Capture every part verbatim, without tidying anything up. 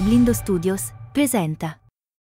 Sblindo Studios presenta.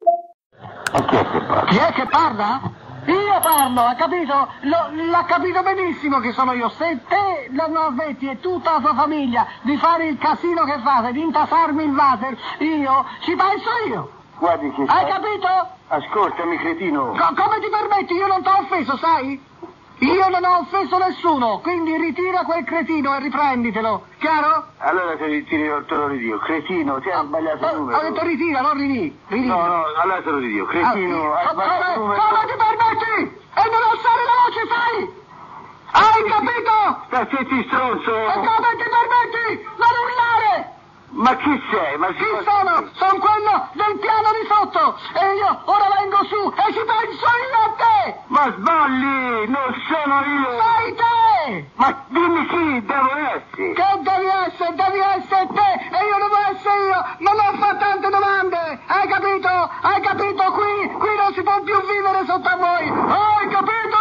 E chi è che parla? Chi è che parla? Io parlo, ha capito? Lo, l'ha capito benissimo che sono io. Se te non smetti e tutta la tua famiglia di fare il casino che fate, di intasarmi il water, io ci penso io. Guardi che... Hai capito? Ascoltami, cretino. Co- come ti permetti? Io non ti ho offeso, sai? Io non ho offeso nessuno, quindi ritira quel cretino e riprenditelo, chiaro? Allora te, ti, te lo ridio. Cretino, ti hai Oh, sbagliato oh, il numero. Ho detto ritira, non ridì. ridì. No, no, allora te lo ridio. Cretino, Ah, hai co- sbagliato il come, numero. come ti permetti? E non alzare la voce, sai? Hai capito? Stai zitti, stronzo. E come ti permetti? Non urlare! Ma chi sei? Ma Chi sono? Sono quello del piano di sotto! E io ora vengo su e ci penso io a te! Ma sbagli, non sono io. Sei te! Ma dimmi chi devo essere. Che devi essere? Devi essere te! E io devo essere io! Ma non fa tante domande! Hai capito? Hai capito? Qui, qui non si può più vivere sotto a voi! Hai capito?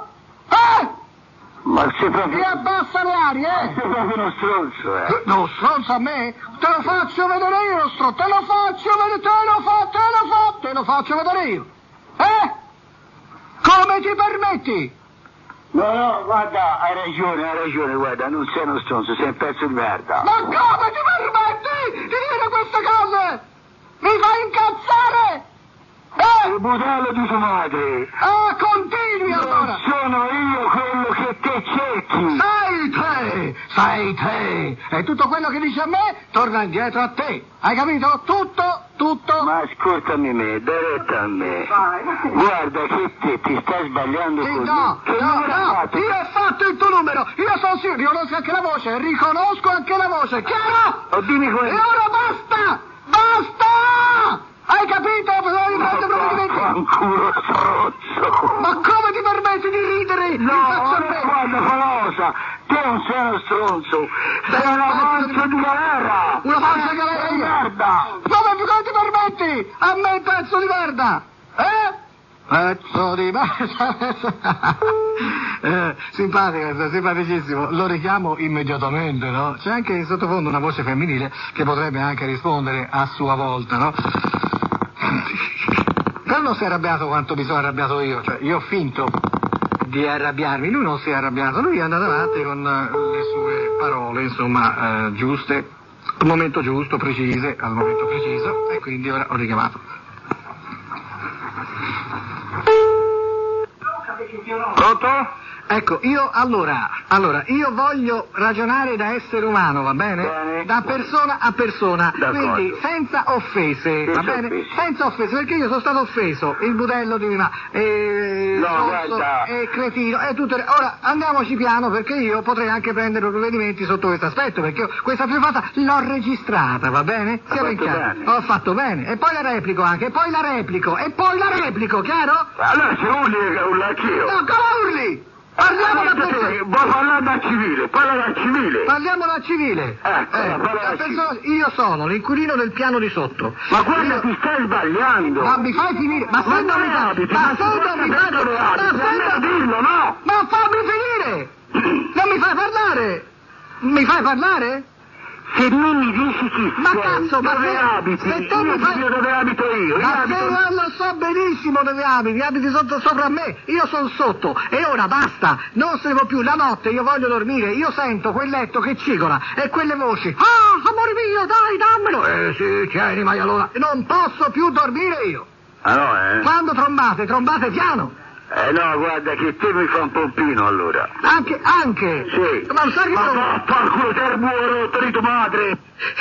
Eh? Ma sei Ti proprio... abbassa le arie, eh? Sei proprio uno stronzo, eh. No, stronzo a me? Te lo faccio vedere io, lo stro, te lo faccio vedere, te lo fa, te lo fa, te lo faccio vedere io. Eh? Come ti permetti? No, no, guarda, hai ragione, hai ragione, guarda, non sei uno stronzo, sei un pezzo di merda. Ma come ti permetti di dire queste cose? Mi fai incazzare? Eh? Il budello di tua madre. Ah, continui allora! Non sono io quello che te cerchi. Sei te! Sei te! E tutto quello che dici a me torna indietro a te. Hai capito? Tutto, tutto. Ma ascoltami me, dai retta a me. Guarda che te ti stai sbagliando Sì, così. no, Che no, numero hai no, fatto? io ho fatto il tuo numero, io sono sicuro, riconosco anche la voce, riconosco anche la voce, chiaro? Oh, dimmi E quello. ora basta! Basta! Hai capito? Bisogna prendere provvedimenti. Fanculo stronzo. Ma come ti permetti di ridere? No, Mi faccio a ma me. guarda Falosa, te non sei uno stronzo, sei una pancia di galera. Una pancia di galera Sei io? merda. Come, come ti permetti? A me pezzo di merda! Eh? Pezzo di merda! eh, simpatico, simpaticissimo. Lo richiamo immediatamente, no? C'è anche in sottofondo una voce femminile che potrebbe anche rispondere a sua volta, no? Però non si è arrabbiato quanto mi sono arrabbiato io, cioè io ho finto di arrabbiarmi, lui non si è arrabbiato, lui è andato avanti con uh, le sue parole, insomma, uh, giuste, al momento giusto, precise, al momento preciso, e quindi ora ho richiamato. Pronto? Ecco, io allora, allora, io voglio ragionare da essere umano, va bene? Bene. Da persona a persona, D'accordo. quindi senza offese, va Senza bene? offese. Senza offese, perché io sono stato offeso, il budello di mia, e No, stronzo, guarda. e cretino, e tutte le... Ora, andiamoci piano, perché io potrei anche prendere provvedimenti sotto questo aspetto, perché io questa filmata l'ho registrata, va bene? Ha Siamo in fatto chiaro. bene. Ho fatto bene, e poi la replico anche, e poi la replico, e poi la replico, chiaro? Allora se urli, urlo anch'io. No, come urli? Parliamo da persona. Vuoi parlare da civile, parla da civile. Parliamo da civile. Ecco, Eh, parla da da persona- io sono l'inquilino del piano di sotto. Ma guarda, Io- ti stai sbagliando. Ma mi fai finire? Ma Ma se non dove mi fai... abiti? Ma Ma se si non tratta mi di fai... dove Ma abiti? se Almeno non... dillo, no? Ma fammi finire! Non mi fai parlare? Mi fai parlare? Se non mi dici chi Ma sei, cazzo, ma dove se- abiti? se tu io mi fai- ti dico dove abito io. Io Ma abito... se io lo so benissimo dove abiti, abiti sotto, sopra a me, io sono sotto, e ora basta, non se ne può più, la notte io voglio dormire, io sento quel letto che cigola, e quelle voci, ah, amore mio, dai, dammelo, eh sì, tieni, ma allora, non posso più dormire io, Ah no, eh? quando trombate, trombate piano, Eh no, guarda che te mi fa un pompino allora. anche, anche, Sì. ma sai che Ma non... va, fa il culo te il buono rotto di tua madre.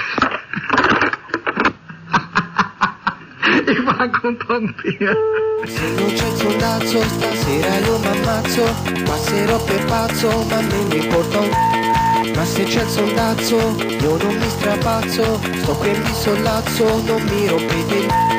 Mi fa anche un pompino. Se non c'è il sondazzo stasera io m'ammazzo, passerò per pazzo ma me ne porto un... Ma se c'è il sondazzo io non mi strapazzo, sto qui e mi sollazzo, non mi rompete il...